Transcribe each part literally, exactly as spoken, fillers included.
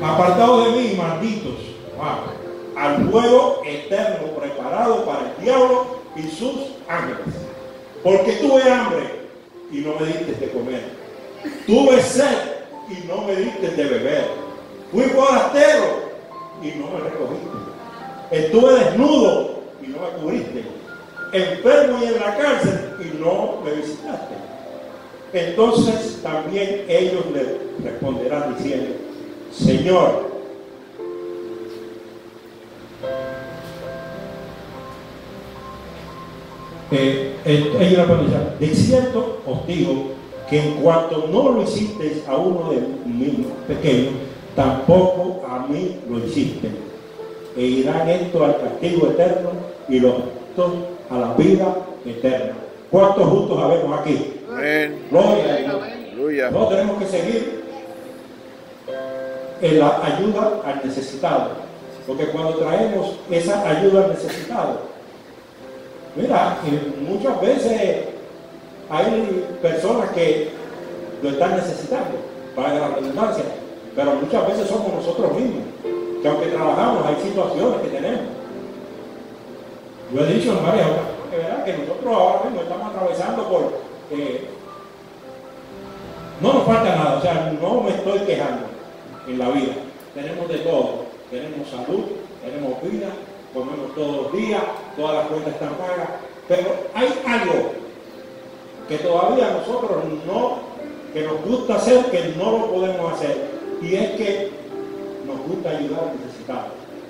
apartados de mí, malditos, wow, al fuego eterno preparado para el diablo y sus ángeles. Porque tuve hambre y no me diste de comer, tuve sed y no me diste de beber, fui forastero y no me recogiste, estuve desnudo y no me cubriste, enfermo y en la cárcel y no me visitaste. Entonces también ellos le responderán diciendo: Señor, eh, eh, ellos le responderán: de cierto os digo que en cuanto no lo hicisteis a uno de mis pequeños, tampoco a mí lo hiciste. E irán estos al castigo eterno y los justos a la vida eterna. ¿Cuántos justos habemos aquí? Amén. Gloria a Dios. Aleluya. No tenemos que seguir en la ayuda al necesitado, porque cuando traemos esa ayuda al necesitado, mira, muchas veces hay personas que lo están necesitando, para la redundancia, pero muchas veces somos nosotros mismos, que aunque trabajamos hay situaciones que tenemos. Yo he dicho en varias ocasiones que, ¿verdad?, que nosotros ahora mismo estamos atravesando por eh, no nos falta nada, o sea, no me estoy quejando en la vida. Tenemos de todo, tenemos salud, tenemos vida, comemos todos los días, todas las cuentas están pagas, pero hay algo que todavía nosotros no, que nos gusta hacer, que no lo podemos hacer, y es que nos gusta ayudar a los necesitados.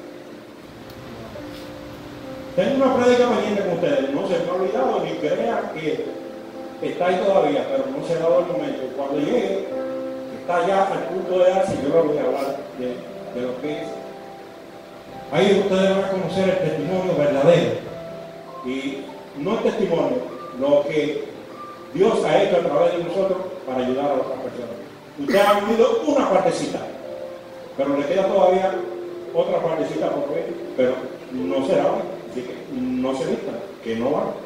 Tengo una prédica pendiente con ustedes, no se me ha olvidado, ni crean que está ahí todavía, pero no se ha dado el momento. Cuando llegue, está ya al punto de darse, yo les voy a hablar de, de lo que es. Ahí ustedes van a conocer el testimonio verdadero, y no el testimonio, lo que Dios ha hecho a través de nosotros para ayudar a otras personas. Ustedes han vivido una partecita, pero le queda todavía otra partecita por ver, pero no será hoy, así que no se vistan, que no van.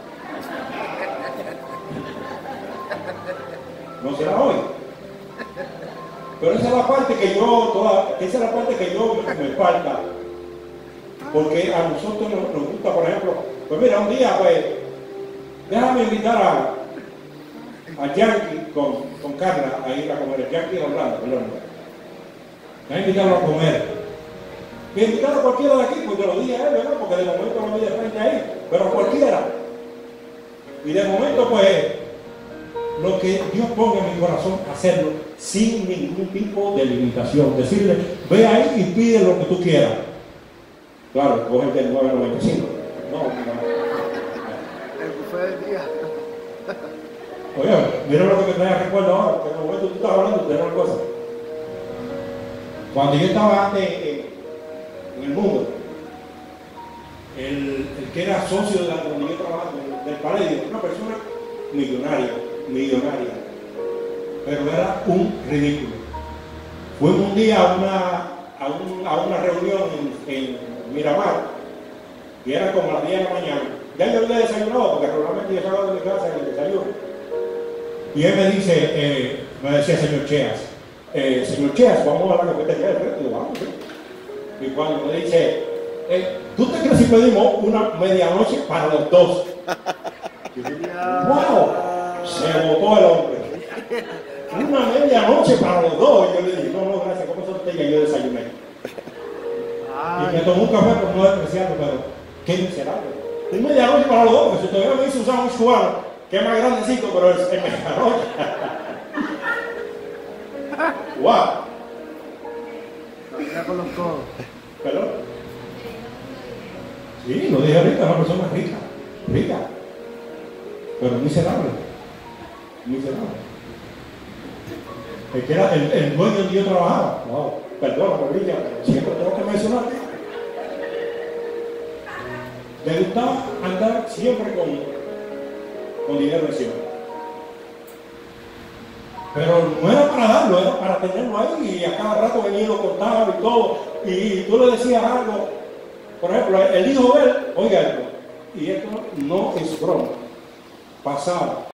No será hoy. Pero esa es la parte que yo, toda, esa es la parte que yo me falta. Porque a nosotros nos, nos gusta, por ejemplo, pues mira, un día, pues, déjame invitar a, a Yankee con, con Carla a ir a comer, el Yankee de Orlando, perdón. Déjame invitarlo a comer. Que invitar a cualquiera de aquí, pues te lo dije a él, ¿verdad? Porque de momento no me de frente ahí, pero a cualquiera. Y de momento, pues, lo que Dios ponga en mi corazón, hacerlo sin ningún tipo de limitación. Decirle, ve ahí y pide lo que tú quieras. Claro, coge el del nueve noventa y cinco. No, no. El buffet del día. Oye, mira lo que me trae recuerdo ahora, porque en el momento tú estás hablando de una cosa. Cuando yo estaba antes en, en el mundo, el, el que era socio de la comunidad de trabajo del Paledio, una persona millonaria, millonaria, pero era un ridículo. Fuimos un día a una, a un, a una reunión en, en Miramar, y era como a las diez de la mañana. Ya yo había desayunado, porque regularmente yo salgo de mi casa en el desayuno. Y él me dice, eh, me decía, señor Cheas, eh, señor Cheas, vamos a hablar de lo que te queda. Y yo, vamos, ¿sí? Y cuando me dice, eh, ¿tú te crees si pedimos una medianoche para los dos? Y yo, ¡wow! Se botó el hombre. Una medianoche para los dos. Y yo le dije, no, no, gracias, ¿cómo se te? Y yo desayuné. Y me tomó un café por no despreciarlo, pero qué miserable. Un medianoche para los dos, porque si todavía me dice un sándwich cubano, que es más grandecito, pero es, es medianoche. ¡Wow! Mira con los codos. ¿Perdón? Sí, lo dije ahorita, una persona rica, rica, pero miserable, miserable. El que era el, el dueño donde yo trabajaba, wow, perdóname, Villa, pero siempre tengo que mencionarte. Le gustaba andar siempre con, con dinero encima. Pero no era para darlo, era para tenerlo ahí, y a cada rato venía y lo contaba y todo. Y tú le decías algo, por ejemplo, el hijo de él, oiga esto, y esto no es broma, pasaba